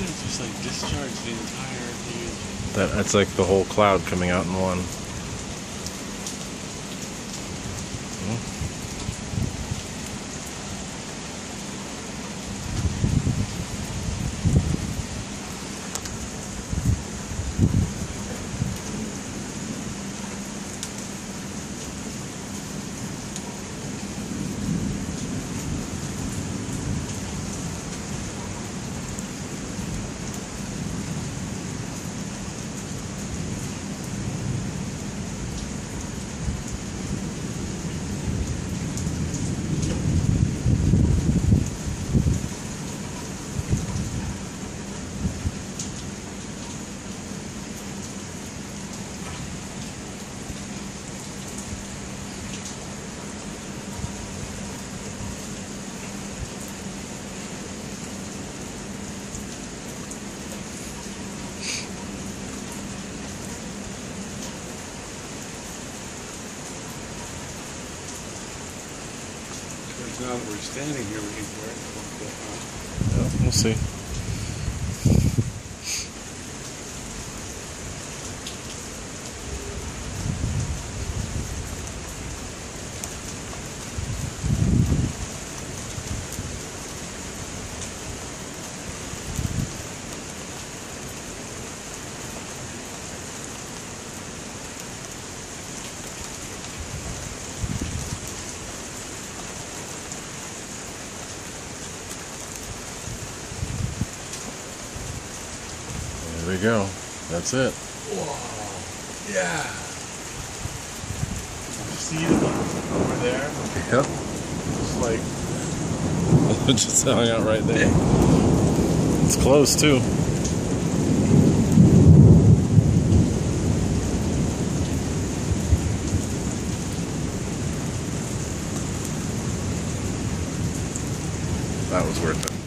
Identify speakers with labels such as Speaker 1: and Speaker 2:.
Speaker 1: It's just like discharge the entire thing.
Speaker 2: That's like the whole cloud coming out in one.
Speaker 1: Now that we're standing here waiting for it,
Speaker 2: Yeah, we'll see. There we go. That's it.
Speaker 1: Whoa. Yeah. See them over there?
Speaker 2: Yep.
Speaker 1: It's like...
Speaker 2: It just hung out right there. It's close, too. That was worth it.